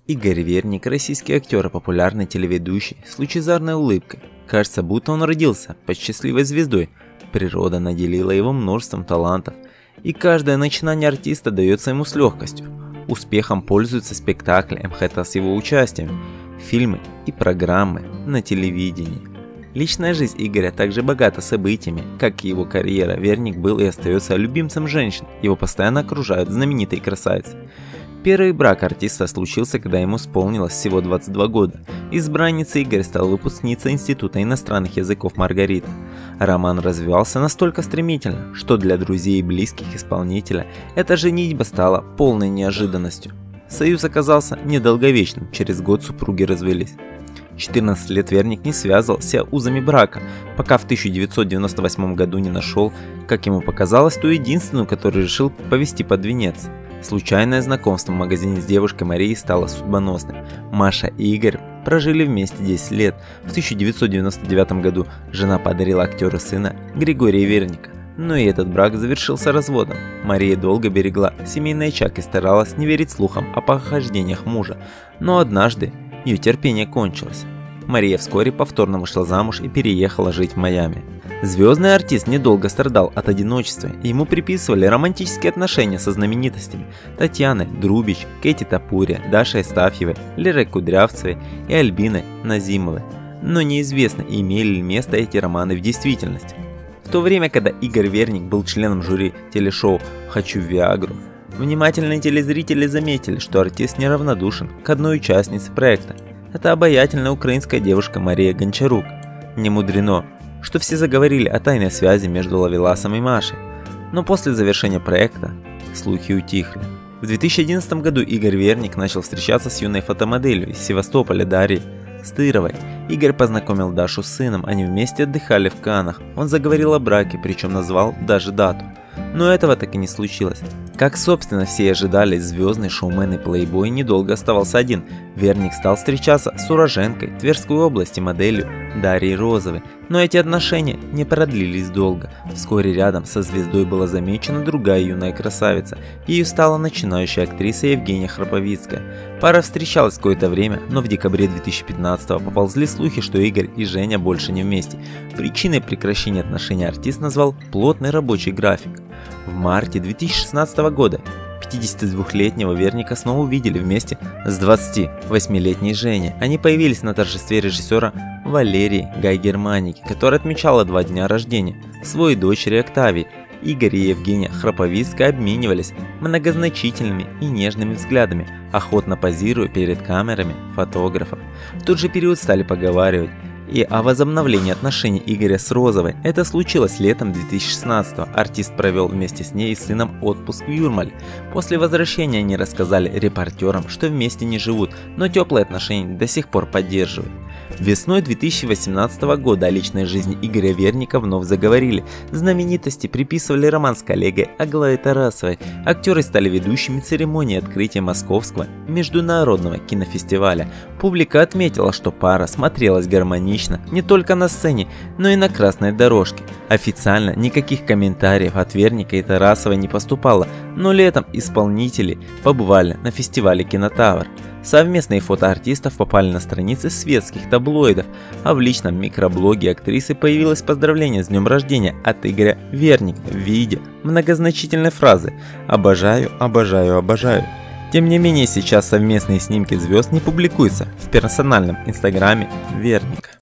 Игорь Верник – российский актер и популярный телеведущий с лучезарной улыбкой. Кажется, будто он родился под счастливой звездой. Природа наделила его множеством талантов, и каждое начинание артиста дается ему с легкостью. Успехом пользуются спектакли МХТ с его участием, фильмы и программы на телевидении. Личная жизнь Игоря также богата событиями, как и его карьера. Верник был и остается любимцем женщин, его постоянно окружают знаменитые красавицы. Первый брак артиста случился, когда ему исполнилось всего 22 года. Избранницей Игоря стала выпускница Института иностранных языков Маргарита. Роман развивался настолько стремительно, что для друзей и близких исполнителя эта женитьба стала полной неожиданностью. Союз оказался недолговечным, через год супруги развелись. 14 лет Верник не связывался узами брака, пока в 1998 году не нашел, как ему показалось, ту единственную, которую решил повести под венец. Случайное знакомство в магазине с девушкой Марией стало судьбоносным. Маша и Игорь прожили вместе 10 лет. В 1999 году жена подарила актеру сына Григория Верника. Но и этот брак завершился разводом. Мария долго берегла семейный очаг и старалась не верить слухам о похождениях мужа. Но однажды ее терпение кончилось. Мария вскоре повторно вышла замуж и переехала жить в Майами. Звездный артист недолго страдал от одиночества, и ему приписывали романтические отношения со знаменитостями Татьяной Друбич, Кэти Топурия, Дашей Астафьевой, Лерой Кудрявцевой и Альбиной Назимовой. Но неизвестно, имели ли место эти романы в действительности. В то время, когда Игорь Верник был членом жюри телешоу «Хочу Виагру», внимательные телезрители заметили, что артист неравнодушен к одной участнице проекта. Это обаятельная украинская девушка Мария Гончарук. Не мудрено, что все заговорили о тайной связи между Ловеласом и Машей. Но после завершения проекта слухи утихли. В 2011 году Игорь Верник начал встречаться с юной фотомоделью из Севастополя Дарьей Стыровой. Игорь познакомил Дашу с сыном, они вместе отдыхали в Каннах. Он заговорил о браке, причем назвал даже дату. Но этого так и не случилось. Как, собственно, все и ожидали, звездный шоумен и плейбой недолго оставался один. Верник стал встречаться с уроженкой Тверской области моделью Дарьей Розовой. Но эти отношения не продлились долго. Вскоре рядом со звездой была замечена другая юная красавица. Ею стала начинающая актриса Евгения Храповицкая. Пара встречалась какое-то время, но в декабре 2015-го поползли слухи, что Игорь и Женя больше не вместе. Причиной прекращения отношений артист назвал плотный рабочий график. В марте 2016 года 52-летнего Верника снова увидели вместе с 28-летней Женей. Они появились на торжестве режиссера Валерии Гай-Германики, которая отмечала 2 дня рождения своей дочери Октавии. Игорь и Евгения Храповицкая обменивались многозначительными и нежными взглядами, охотно позируя перед камерами фотографов. В тот же период стали поговаривать и о возобновлении отношений Игоря с Розовой. Это случилось летом 2016-го. Артист провел вместе с ней и сыном отпуск в Юрмале. После возвращения они рассказали репортерам, что вместе не живут, но теплые отношения до сих пор поддерживают. Весной 2018 года о личной жизни Игоря Верника вновь заговорили. Знаменитости приписывали роман с коллегой Аглаей Тарасовой. Актеры стали ведущими церемонии открытия Московского международного кинофестиваля. Публика отметила, что пара смотрелась гармонично не только на сцене, но и на красной дорожке. Официально никаких комментариев от Верника и Тарасовой не поступало, но летом исполнители побывали на фестивале «Кинотавр». Совместные фото артистов попали на страницы светских таблоидов, а в личном микроблоге актрисы появилось поздравление с днем рождения от Игоря Верника в виде многозначительной фразы «Обожаю, обожаю, обожаю». Тем не менее, сейчас совместные снимки звезд не публикуются в персональном инстаграме Верника.